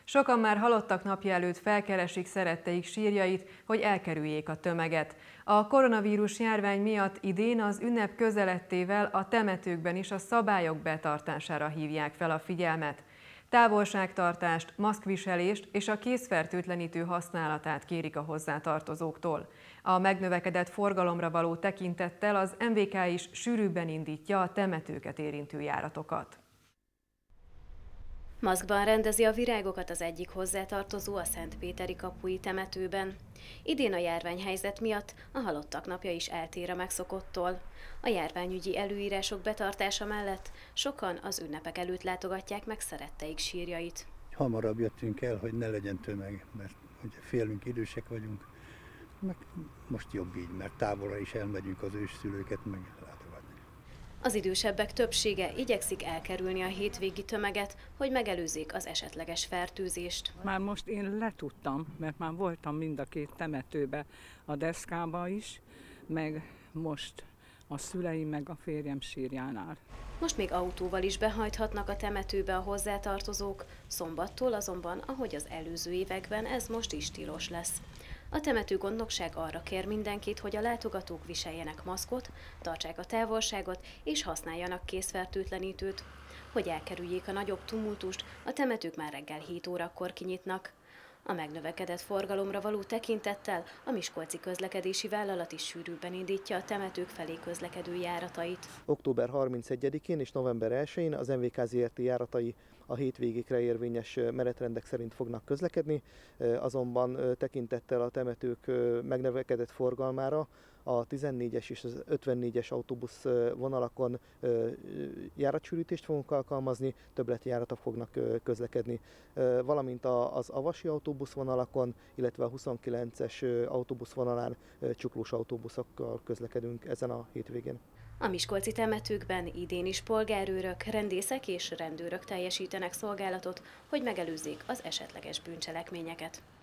Sokan már halottak napja előtt felkeresik szeretteik sírjait, hogy elkerüljék a tömeget. A koronavírus járvány miatt idén az ünnep közeledtével a temetőkben is a szabályok betartására hívják fel a figyelmet. Távolságtartást, maszkviselést és a kézfertőtlenítő használatát kérik a hozzátartozóktól. A megnövekedett forgalomra való tekintettel az MVK is sűrűbben indítja a temetőket érintő járatokat. Maszkban rendezi a virágokat az egyik hozzátartozó a Szentpéteri kapui temetőben. Idén a járványhelyzet miatt a halottak napja is eltér a megszokottól. A járványügyi előírások betartása mellett sokan az ünnepek előtt látogatják meg szeretteik sírjait. Hamarabb jöttünk el, hogy ne legyen tömeg, mert ugye félünk, idősek vagyunk, meg most jobb így, mert távolra is elmegyünk az ősszülőket meg látogatni. Az idősebbek többsége igyekszik elkerülni a hétvégi tömeget, hogy megelőzzék az esetleges fertőzést. Már most én letudtam, mert már voltam mind a két temetőbe, a deszkába is, meg most a szüleim meg a férjem sírjánál. Most még autóval is behajthatnak a temetőbe a hozzátartozók, szombattól azonban, ahogy az előző években, ez most is tilos lesz. A temetőgondnokság arra kér mindenkit, hogy a látogatók viseljenek maszkot, tartsák a távolságot és használjanak kézfertőtlenítőt. Hogy elkerüljék a nagyobb tumultust, a temetők már reggel 7 órakor kinyitnak. A megnövekedett forgalomra való tekintettel a Miskolci Közlekedési Vállalat is sűrűbben indítja a temetők felé közlekedő járatait. Október 31-én és november 1-én az MVK Zrt. Járatai a hétvégékre érvényes menetrendek szerint fognak közlekedni, azonban tekintettel a temetők megnövekedett forgalmára a 14-es és az 54-es autóbusz vonalakon járatsűrítést fogunk alkalmazni, többletjáratok fognak közlekedni, valamint az avasi autóbuszvonalakon, illetve a 29-es autóbuszvonalán csuklós autóbuszokkal közlekedünk ezen a hétvégén. A miskolci temetőkben idén is polgárőrök, rendészek és rendőrök teljesítenek szolgálatot, hogy megelőzzék az esetleges bűncselekményeket.